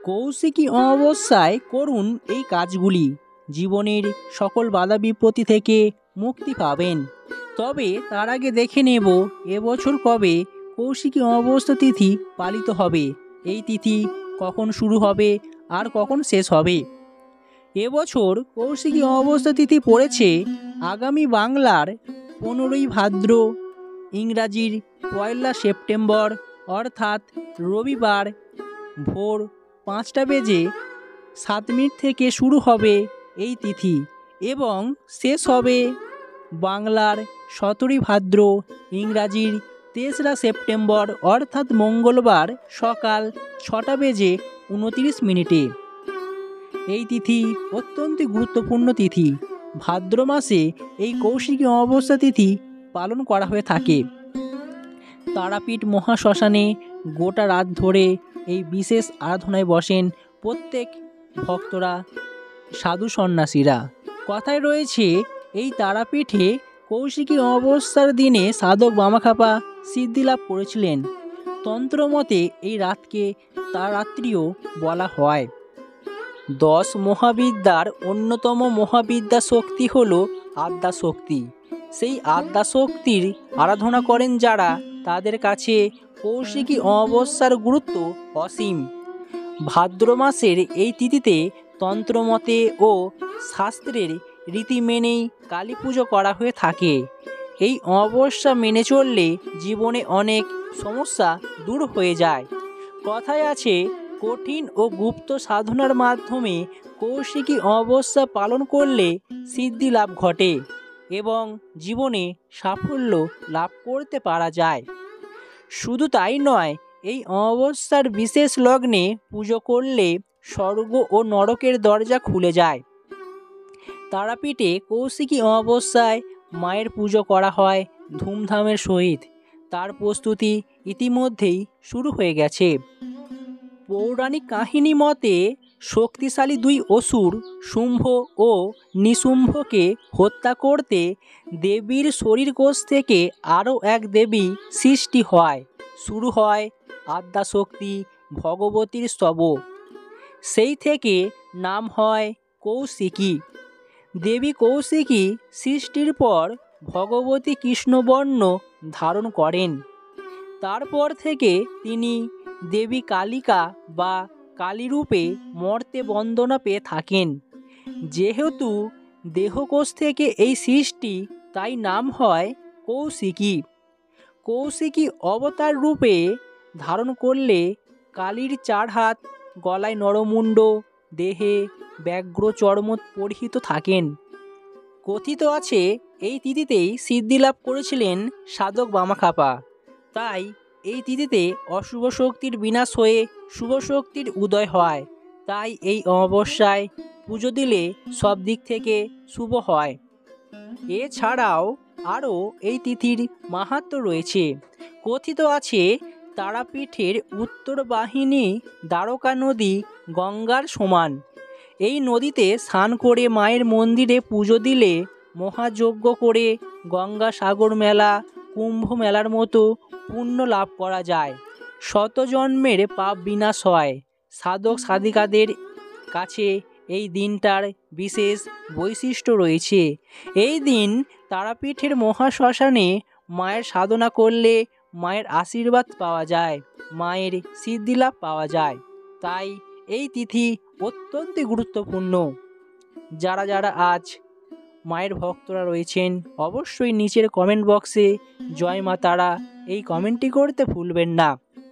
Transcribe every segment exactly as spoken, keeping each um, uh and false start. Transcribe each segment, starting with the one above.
কৌশিকী অমাবস্যায় করুন এই কাজগুলি, জীবনের সকল বাধা বিপত্তি থেকে মুক্তি পাবেন। তবে তার আগে দেখে নেব এবছর কবে কৌশিকী অমাবস্যা তিথি পালিত হবে, এই তিথি কখন শুরু হবে আর কখন শেষ হবে। এবছর কৌশিকী অমাবস্যা তিথি পড়েছে আগামী বাংলার পনেরোই ভাদ্র, ইংরাজির পয়লা সেপ্টেম্বর, অর্থাৎ রবিবার ভোর পাঁচটা বেজে সাত মিনিট থেকে শুরু হবে এই তিথি এবং শেষ হবে বাংলার সতেরোই ভাদ্র, ইংরাজির তেসরা সেপ্টেম্বর, অর্থাৎ মঙ্গলবার সকাল ছটা বেজে উনতিরিশ মিনিটে। এই তিথি অত্যন্ত গুরুত্বপূর্ণ তিথি। ভাদ্র মাসে এই কৌশিকী অমাবস্যা তিথি পালন করা হয়ে থাকে। তারাপীঠ মহাশ্মশানে গোটা রাত ধরে এই বিশেষ আরাধনায় বসেন প্রত্যেক ভক্তরা, সাধু সন্ন্যাসীরা। কথায় রয়েছে এই তারাপীঠে কৌশিকী অমাবস্যার দিনে সাধক বামাখ্যাপা সিদ্ধিলাভ করেছিলেন। তন্ত্রমতে এই রাতকে তারাত্রিও বলা হয়। দশ মহাবিদ্যার অন্যতম মহাবিদ্যা শক্তি হল আদ্যাশক্তি। সেই আদ্যাশক্তির আরাধনা করেন যারা, তাদের কাছে কৌশিকী অমাবস্যার গুরুত্ব অসীম। ভাদ্র মাসের এই তিথিতে তন্ত্রমতে ও শাস্ত্রের রীতি মেনেই কালী পুজো করা হয়ে থাকে। এই অমাবস্যা মেনে চললে জীবনে অনেক সমস্যা দূর হয়ে যায়। কথায় আছে, কঠিন ও গুপ্ত সাধনার মাধ্যমে কৌশিকী অমাবস্যা পালন করলে সিদ্ধি লাভ ঘটে এবং জীবনে সাফল্য লাভ করতে পারা যায়। শুধু তাই নয়, এই অমাবস্যার বিশেষ লগ্নে পুজো করলে স্বর্গ ও নরকের দরজা খুলে যায়। তারাপীঠে কৌশিকী অমাবস্যায় মায়ের পুজো করা হয় ধুমধামের সহিত। তার প্রস্তুতি ইতিমধ্যেই শুরু হয়ে গেছে। পৌরাণিক কাহিনী মতে শক্তিশালী দুই অসুর শুম্ভ ও নিশুম্ভকে হত্যা করতে দেবীর শরীর কোষ থেকে আরও এক দেবী সৃষ্টি হয়। শুরু হয় আদ্যাশক্তি ভগবতীর স্তব। সেই থেকে নাম হয় কৌশিকী। দেবী কৌশিকী সৃষ্টির পর ভগবতী কৃষ্ণবর্ণ ধারণ করেন। তারপর থেকে তিনি দেবী কালিকা বা কালীরূপে মর্তে বন্দনা পেয়ে থাকেন। যেহেতু দেহকোষ থেকে এই সৃষ্টি, তাই নাম হয় কৌশিকী। কৌশিকী অবতার রূপে ধারণ করলে কালীর চার হাত, গলায় নরমুণ্ড, দেহে ব্যাঘ্র চর্ম পরিহিত থাকেন। কথিত আছে এই তিথিতেই সিদ্ধিলাভ করেছিলেন সাধক বামাখ্যাপা। তাই এই তিথিতে অশুভ শক্তির বিনাশ হয়ে শুভ শক্তির উদয় হয়। তাই এই অমাবস্যায় পুজো দিলে সব দিক থেকে শুভ হয়। এছাড়াও আরও এই তিথির মাহাত্ম্য রয়েছে। কথিত আছে তারাপীঠের উত্তর বাহিনী দ্বারকা নদী গঙ্গার সমান। এই নদীতে স্নান করে মায়ের মন্দিরে পুজো দিলে, মহাযজ্ঞ করে গঙ্গা সাগর মেলা, কুম্ভ মেলার মতো পুণ্য লাভ করা যায়। শত জন্মের পাপ বিনাশ হয়। সাধক সাধিকাদের কাছে এই দিনটার বিশেষ বৈশিষ্ট্য রয়েছে। এই দিন তারাপীঠের মহাশ্মশানে মায়ের সাধনা করলে মায়ের আশীর্বাদ পাওয়া যায়, মায়ের সিদ্ধিলাভ পাওয়া যায়। তাই এই তিথি অত্যন্ত গুরুত্বপূর্ণ। যারা যারা আজ মায়ের ভক্তরা রয়েছেন, অবশ্যই নিচের কমেন্ট বক্সে জয় মা তারা এই কমেন্টটি করতে ভুলবেন না।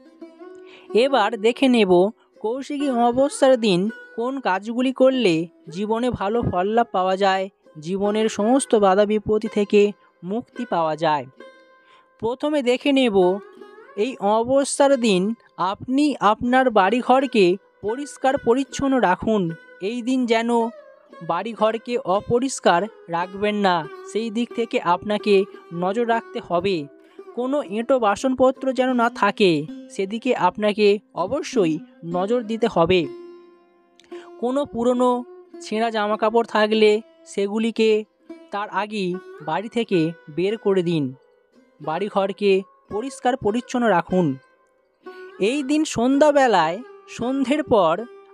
এবার দেখে নেব কৌশিকী অমাবস্যার দিন কোন কাজগুলি করলে জীবনে ভালো ফল লাভ পাওয়া যায়, জীবনের সমস্ত বাধা বিপত্তি থেকে মুক্তি পাওয়া যায়। প্রথমে দেখে নেব এই অমাবস্যার দিন আপনি আপনার বাড়িঘরকে পরিষ্কার পরিচ্ছন্ন রাখুন। এই দিন যেন বাড়িঘরকে অপরিষ্কার রাখবেন না, সেই দিক থেকে আপনাকে নজর রাখতে হবে। কোনো এঁটো বাসনপত্র যেন না থাকে, সেদিকে আপনাকে অবশ্যই নজর দিতে হবে। কোনো পুরনো ছেঁড়া জামাকাপড় থাকলে সেগুলিকে তার আগেই বাড়ি থেকে বের করে দিন। বাড়িঘরকে পরিষ্কার পরিচ্ছন্ন রাখুন। এই দিন সন্ধ্যাবেলায় সন্ধ্যের পর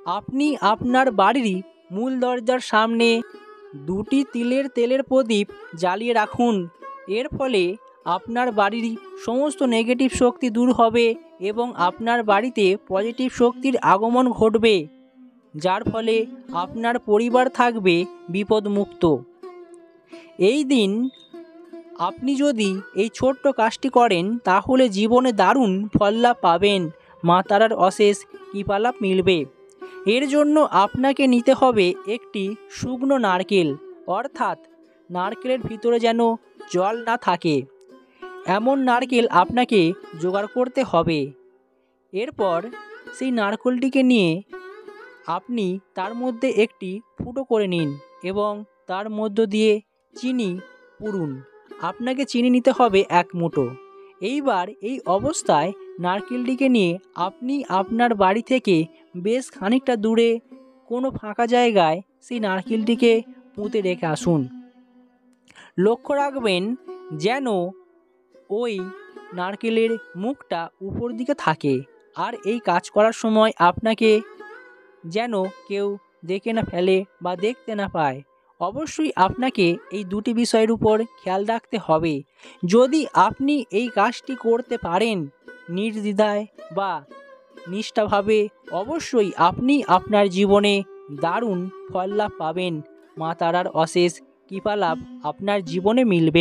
আপনি আপনার বাড়ির মূল দরজার সামনে দুটি তিলের তেলের প্রদীপ জ্বালিয়ে রাখুন। এর ফলে আপনার বাড়ির সমস্ত নেগেটিভ শক্তি দূর হবে এবং আপনার বাড়িতে পজিটিভ শক্তির আগমন ঘটবে, যার ফলে আপনার পরিবার থাকবে বিপদমুক্ত। এই দিন আপনি যদি এই ছোট্ট কাজটি করেন তাহলে জীবনে দারুণ ফললাভ পাবেন, মা তারার অশেষ কৃপালাভ মিলবে। এর জন্য আপনাকে নিতে হবে একটি শুকনো নারকেল, অর্থাৎ নারকেলের ভিতরে যেন জল না থাকে এমন নারকেল আপনাকে জোগাড় করতে হবে। এরপর সেই নারকেলটিকে নিয়ে আপনি তার মধ্যে একটি ফুটো করে নিন এবং তার মধ্য দিয়ে চিনি পুরুন। আপনাকে চিনি নিতে হবে এক মুঠো। এইবার এই অবস্থায় নারকেলটিকে নিয়ে আপনি আপনার বাড়ি থেকে বেশ খানিকটা দূরে কোনো ফাঁকা জায়গায় সেই নারকেলটিকে পুঁতে রেখে আসুন। লক্ষ্য রাখবেন যেন ওই নারকেলের মুখটা উপর দিকে থাকে, আর এই কাজ করার সময় আপনাকে যেন কেউ দেখে না ফেলে বা দেখতে না পায়। অবশ্যই আপনাকে এই দুটি বিষয়ের উপর খেয়াল রাখতে হবে। যদি আপনি এই কাজটি করতে পারেন নির্দ্বিধায় বা নিষ্ঠাভাবে, অবশ্যই আপনি আপনার জীবনে দারুণ ফল লাভ পাবেন। মা তারার অশেষ কৃপালাভ আপনার জীবনে মিলবে।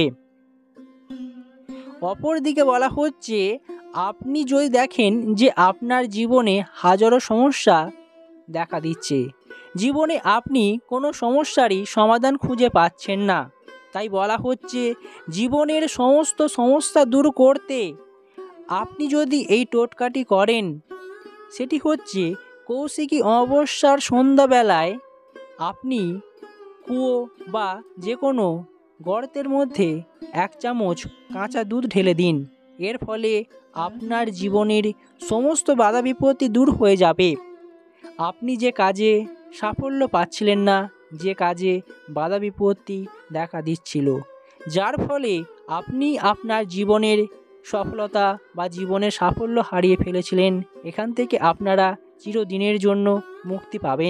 অপরদিকে বলা হচ্ছে, আপনি যদি দেখেন যে আপনার জীবনে হাজারো সমস্যা দেখা দিচ্ছে, জীবনে আপনি কোনো সমস্যারই সমাধান খুঁজে পাচ্ছেন না, তাই বলা হচ্ছে জীবনের সমস্ত সমস্যা দূর করতে আপনি যদি এই টোটকাটি করেন, সেটি হচ্ছে কৌশিকী অমাবস্যার সন্ধ্যাবেলায় আপনি কুয়ো বা যে কোনো গর্তের মধ্যে এক চামচ কাঁচা দুধ ঢেলে দিন। এর ফলে আপনার জীবনের সমস্ত বাধা বিপত্তি দূর হয়ে যাবে। আপনি যে কাজে সাফল্য পাচ্ছিলেন না, যে কাজে বাধা বিপত্তি দেখা দিচ্ছিল, যার ফলে আপনি আপনার জীবনের সফলতা বা জীবনের সাফল্য হারিয়ে ফেলেছিলেন, এখান থেকে আপনারা চিরদিনের জন্য মুক্তি পাবেন।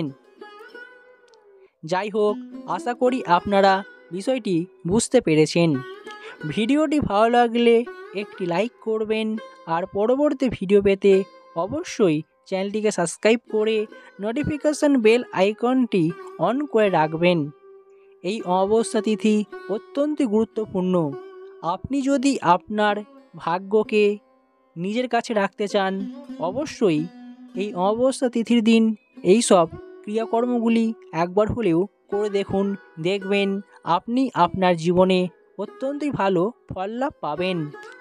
যাই হোক, আশা করি আপনারা বিষয়টি বুঝতে পেরেছেন। ভিডিওটি ভালো লাগলে একটি লাইক করবেন, আর পরবর্তী ভিডিও পেতে অবশ্যই চ্যানেলটিকে সাবস্ক্রাইব করে নোটিফিকেশন বেল আইকনটি অন করে রাখবেন। এই অমাবস্যা তিথি অত্যন্ত গুরুত্বপূর্ণ। আপনি যদি আপনার ভাগ্যকে নিজের কাছে রাখতে চান, অবশ্যই এই অমাবস্যা তিথির দিন এই সব ক্রিয়াকর্মগুলি একবার হলেও করে দেখুন। দেখবেন আপনি আপনার জীবনে অত্যন্তই ভালো ফল লাভ পাবেন।